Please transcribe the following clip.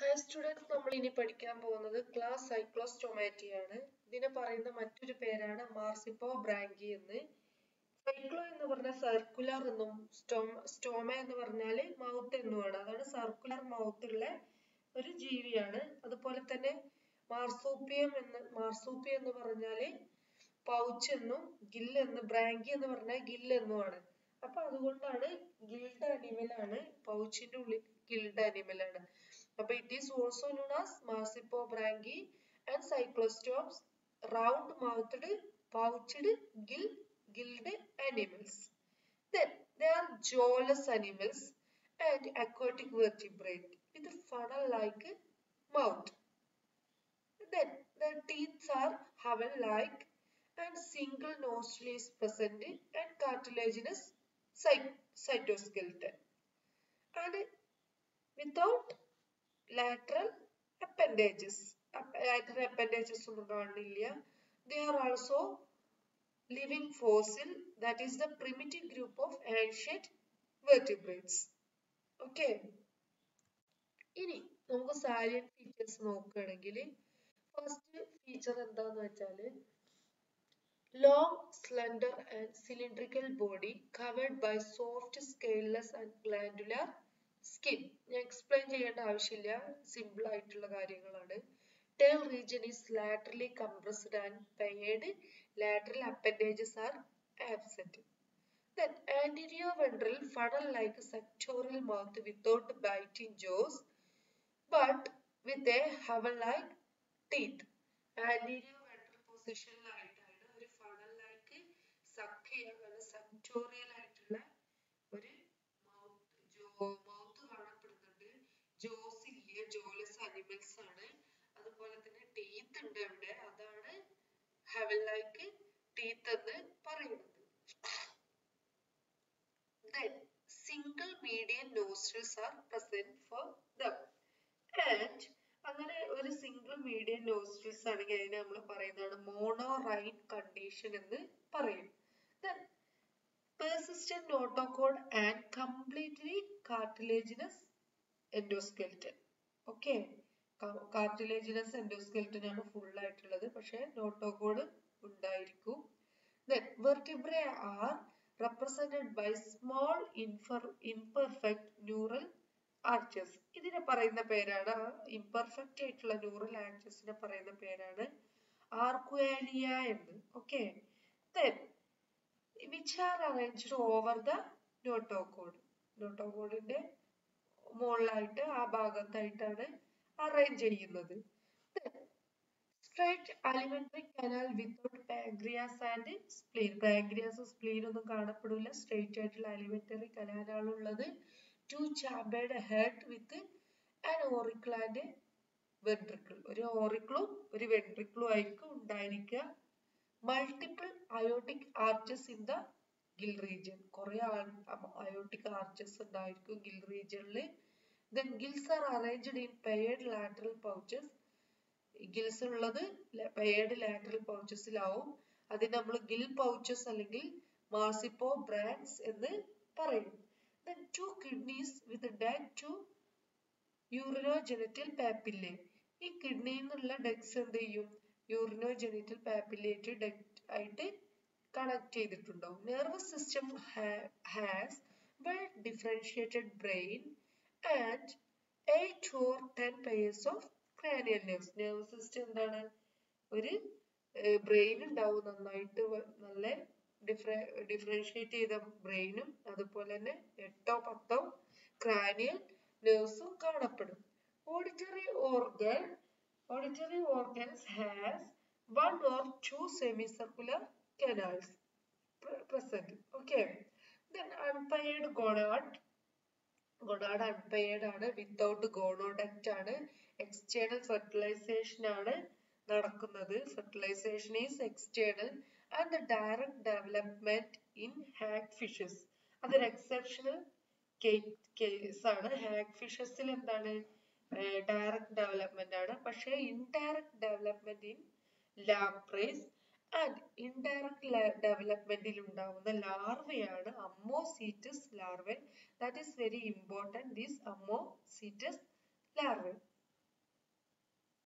Hi students, നമ്മൾ ഇനി പഠിക്കാൻ പോകുന്നത് ക്ലാസ് സൈക്ലോസ്റ്റോമാറ്റി ആണ്. ഇതിനെ പറയുന്ന മറ്റൊരു പേരാണ് മാർസിപ്പോ ബ്രാങ്കി എന്ന്. സൈക്ലോ എന്ന് പറഞ്ഞാൽ സർക്കുലർ എന്നും സ്റ്റോമ എന്ന് പറഞ്ഞാൽ മൗത്ത് എന്നുമാണ്. അതാണ് സർക്കുലർ മൗത്ത് ഉള്ള ഒരു ജീവിയാണ്. അതുപോലെ തന്നെ മാർസൂപ്പിയം എന്ന് പറഞ്ഞാൽ പൗച്ച് എന്നും ബ്രാങ്കി എന്ന് പറഞ്ഞാൽ ഗില്ല് എന്നുമാണ്. അപ്പൊ അതുകൊണ്ടാണ് ഗിൽഡ് അനിമൽ ആണ്, പൗച്ചിന്റെ ഉള്ളിൽ ഗിൽഡ് അനിമൽ ആണ്. But it is also known as Marsupiobranchi and Cyclostomes, round-mouthed, pouched, gilled animals. Then they are jawless animals and aquatic vertebrate with a funnel-like mouth. Then their teeth are hovel-like and single nostril is present and cartilaginous cytoskeleton. And without lateral appendages ഒന്നും കാണില്ല. They are also living fossil, that is the primitive group of ancient vertebrates. Okay. ഇനി നമുക്ക് salient features നോക്കുകയാണെങ്കിൽ first feature എന്താന്ന് വെച്ചാല് long, slender and cylindrical body covered by soft, scaleless and glandular skin. ഞാൻ explain ചെയ്യേണ്ട ആവശ്യമില്ല, simple ആയിട്ടുള്ള കാര്യങ്ങളാണ്. Tail region is laterally compressed and paired. Lateral appendages are absent. Then anterior ventral funnel-like sectorial mouth without biting jaws, but with a hovel-like teeth. Anterior ventral പൊസിഷനിലായിട്ടാണ് ഒരു funnel-like sectorial ആയിട്ടുള്ള ഒരു mouth കാണപ്പെടുന്നുണ്ട്. ജോസ് ഇല്ല, ജോലെസ് animals ആണ്. അതുപോലെ തന്നെ teeth ഉണ്ട് അവിടെ, അതാണ് ഹെവൻ-ലൈക്ക് ടീത്ത് എന്ന് പറയുന്നത്. Then single median nostrils are present for them. And അങ്ങനെ ഒരു സിംഗിൾ മീഡിയൻ നോസ്ട്രിൽസ് ആണെങ്കിൽ അതിനെ നമ്മൾ പറയുന്നതാണ് മോണോറൈൻ കണ്ടീഷൻ എന്ന് പറയും. Then persistent notochord and completely cartilaginous endoskeleton. Okay, cartilaginous endoskeleton ആണ് full ആയിട്ടുള്ളത്, പക്ഷെ നോട്ടോകോഡ് ഉണ്ടായിരിക്കും. Then vertebrae are represented by small imperfect neural arches. ഇതിനെ പറയുന്ന പേരാണ്, imperfect ആയിട്ടുള്ള neural archesനെ പറയുന്ന പേരാണ് ആർക്വാലിയ എന്ന്. Okay, then which are arranged over the notochord. നോട്ടോകോഡിന്റെ മുകളിലായിട്ട് ആ ഭാഗത്തായിട്ടാണ് അറേഞ്ച് ചെയ്യുന്നത്. Straight alimentary canal without pancreas and spleen. Pancreas spleen ഒന്നും കാണപ്പെടില്ല, സ്ട്രെയിറ്റ് ആയിട്ടുള്ള alimentary canal ആണ് ഉള്ളത്. Two chambered head with an auricle and ventricle. ഒരു ഓറിക്കിളും ഒരു വെൻട്രിക്കിളും ആയിരിക്കും ഉണ്ടായിരിക്കുക. Multiple aortic arches in the gill region. കുറെ aortic arches ഉണ്ടായിരിക്കും gill region. Then gills are arranged in paired lateral pouches. Gills ഉള്ളത് paired lateral pouchesലാവും. അതിന് നമ്മൾ gill pouches അല്ലെങ്കിൽ മാർസിപ്പോ ബ്രാങ്ക്സ് എന്ന് പറയും. Then two kidneys with dead to urinogenital papillae. ഈ കിഡ്നിയിൽ നിന്നുള്ള ഡെക്സ് എന്ത് ചെയ്യും, യൂറിനോജെനിറ്റൽ പാപ്പിലേറ്റ് ഡക്റ്റ് ആയിട്ട് കണക്ട് ചെയ്തിട്ടുണ്ടാവും. Nervous system has well differentiated brain and 8 or 10 pairs of cranial nerves. Nervous system എന്താണ്, ഒരു ബ്രെയിൻ ഉണ്ടാവും, നന്നായിട്ട് നല്ല ഡിഫറൻഷിയേറ്റ് ചെയ്ത ബ്രെയിനും അതുപോലെ തന്നെ 8 or 10 ക്രാനിയൽ നെർവ്സും കാണപ്പെടും. Auditory organs has 1 or 2 semicircular canals present. Okay. Then unpaired gonad unpaired ആണ്, without gonoduct ആണ്. External fertilization ആണ് നടക്കുന്നത്. Fertilization is external and the direct development in hagfishes. അതൊരു exceptional case ആണ്. Hagfishesൽ എന്താണ്, ഡയറക്റ്റ് ഡെവലപ്മെന്റ് ആണ്. പക്ഷേ indirect development in lampreys and indirect ഡെവലപ്മെന്റിൽ ഉണ്ടാവുന്ന ലാർവയാണ് ammocoetes larva. That is very important, this ammocoetes larvae.